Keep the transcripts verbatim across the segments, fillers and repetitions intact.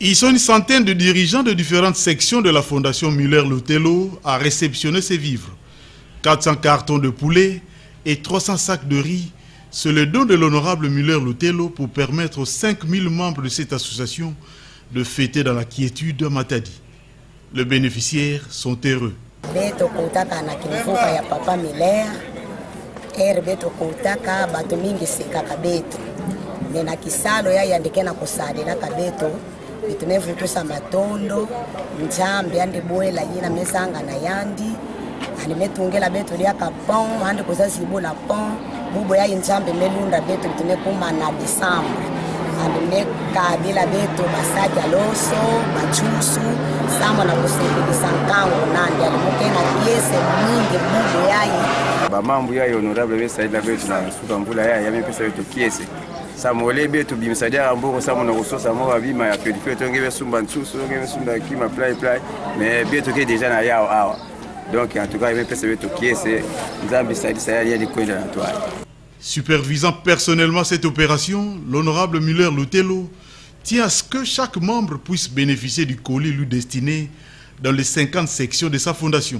Ils sont une centaine de dirigeants de différentes sections de la Fondation Muller-Lutelo à réceptionner ces vivres. quatre cents cartons de poulet et trois cents sacs de riz, c'est le don de l'honorable Muller-Lutelo pour permettre aux cinq mille membres de cette association de fêter dans la quiétude à Matadi. Les bénéficiaires sont heureux. Beto kutaka na kivuka ya papa Muller, er beto kutaka bato mingi sika kabeto. Nena kisalo ya yandike na kusade na kabeto, bitumevutusa matondo, njambi yandi buela yina mesanga na yandi, animetungela beto lia kapon, handi kuzazibu la pon, bubo ya njambi melunda beto bitumekuma na Desembre. Anime kabila beto basaki aloso, bachusu, samo na kusepidi sankango nandi alimuke na piese mingi bubu yayi. Ba mambu yayi honorable besa ila beto na suka mbula yayi yame pesa beto kiese. Samo ole beto bimsadia amboko samo na kusosa mo bima ya pedife to ngebe sumba nchusu ngebe sumba kima play play mais beto ke déjà na yao awa. Donc en tout cas yame pesa beto kiese nzambi saidi sayali yali kwenda na toile. Supervisant personnellement cette opération, l'honorable Muller-Lutelo tient à ce que chaque membre puisse bénéficier du colis lui destiné dans les cinquante sections de sa fondation.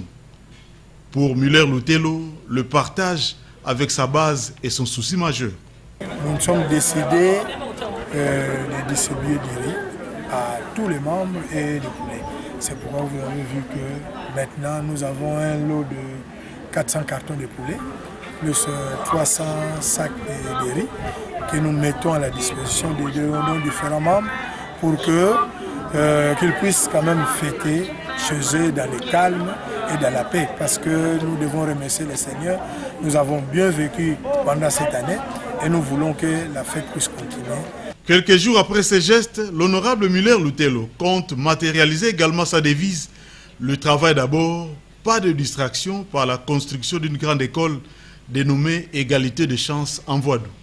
Pour Muller-Lutelo, le partage avec sa base est son souci majeur. Nous sommes décidés euh, de distribuer du riz à tous les membres et du poulet. C'est pourquoi vous avez vu que maintenant nous avons un lot de quatre cents cartons de poulet, plus trois cents sacs de, de riz que nous mettons à la disposition de, de, de différents membres pour que, euh, qu'ils puissent quand même fêter chez eux dans le calme et dans la paix. Parce que nous devons remercier le Seigneur. Nous avons bien vécu pendant cette année et nous voulons que la fête puisse continuer. Quelques jours après ces gestes, l'honorable Muller-Lutelo compte matérialiser également sa devise « Le travail d'abord, pas de distraction » par la construction d'une grande école dénommée Égalité de chance en Voadou.